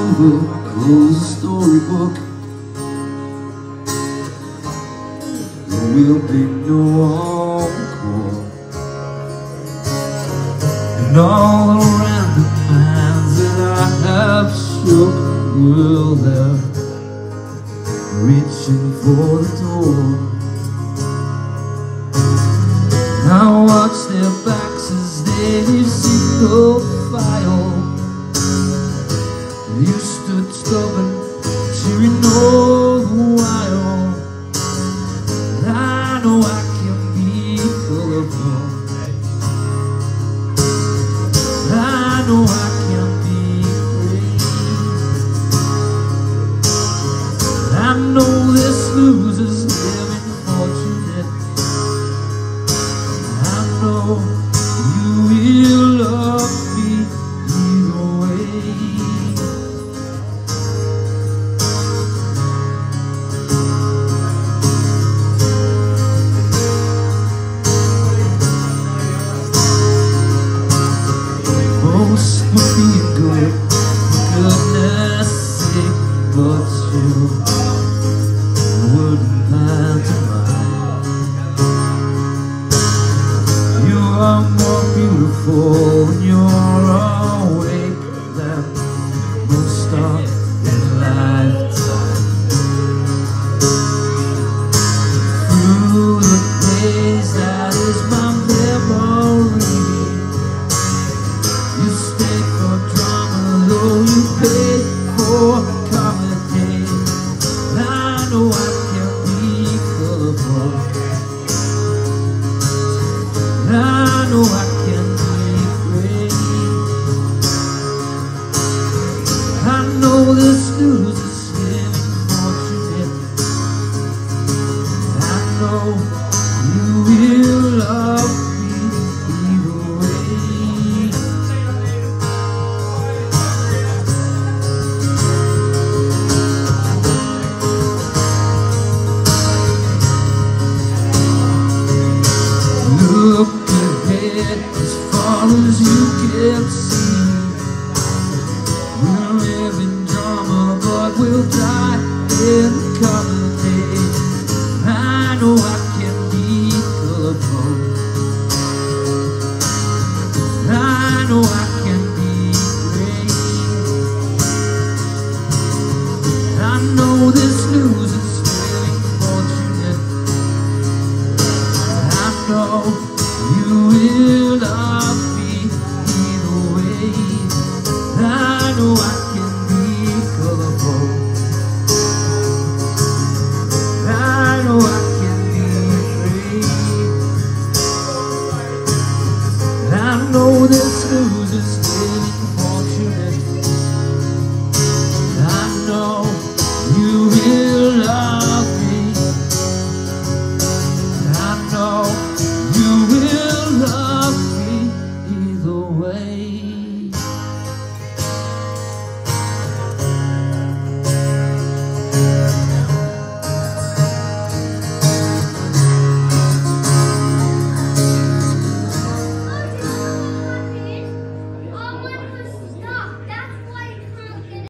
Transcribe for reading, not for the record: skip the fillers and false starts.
over, close the storybook. There will be no encore. And all around the minds that I have shook will have reaching for the door. I watch their backs as they leave single file. You stood stubborn, cheering all the while. I know I can be colorful. I know I can be brave. I know this loser's living fortunate. I know you will love me either way. Most would be good, for goodness sake, but you wouldn't mind to mind. You are more beautiful when you're awake than most stars in lifetime. Through the days that is my memory, you stayed for drama, though you paid for comedy. I know I can be colorful. I know I can be brave. I know this loser's living fortunate. I know you will love me either way. Look ahead as far as you can see. We'll live in drama, but we'll die in comedy. I know I can be colorful. I know I can be great. I know this loser's feeling fortunate. I know you will love